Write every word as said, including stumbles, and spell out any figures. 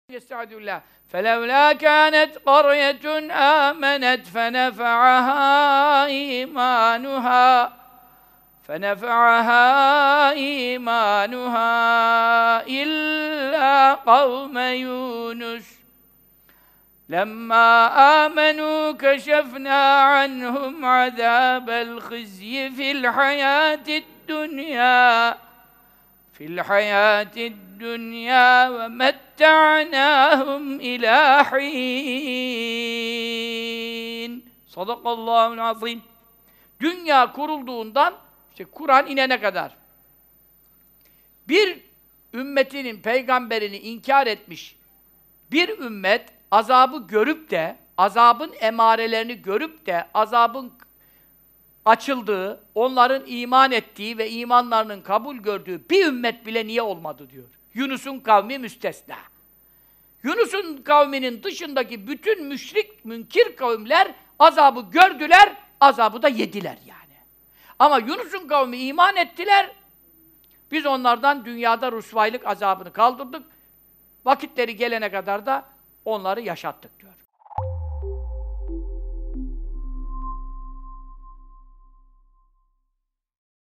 Estağfirullah. فَلَوْلَا كَانَتْ قَرْيَةٌ آمَنَتْ فَنَفَعَهَا إِيمَانُهَا فَنَفَعَهَا إِيمَانُهَا إِلَّا قَوْمَ يُونُسَ لَمَّا آمَنُوا كَشَفْنَا عَنْهُمْ عَذَابَ الْخِزْيِ فِي الْحَيَاةِ الدُّنْيَا فِي الْحَيَاةِ الدُّنْيَا وَمَتَّعْنَاهُمْ إِلَى حِينٍ. Sadakallahul azim. Dünya kurulduğundan, işte Kur'an inene kadar bir ümmetinin peygamberini inkar etmiş bir ümmet azabı görüp de, azabın emarelerini görüp de, azabın açıldığı, onların iman ettiği ve imanlarının kabul gördüğü bir ümmet bile niye olmadı diyor. Yunus'un kavmi müstesna. Yunus'un kavminin dışındaki bütün müşrik, münkir kavimler azabı gördüler, azabı da yediler yani. Ama Yunus'un kavmi iman ettiler, biz onlardan dünyada rüsvaylık azabını kaldırdık, vakitleri gelene kadar da onları yaşattık diyor.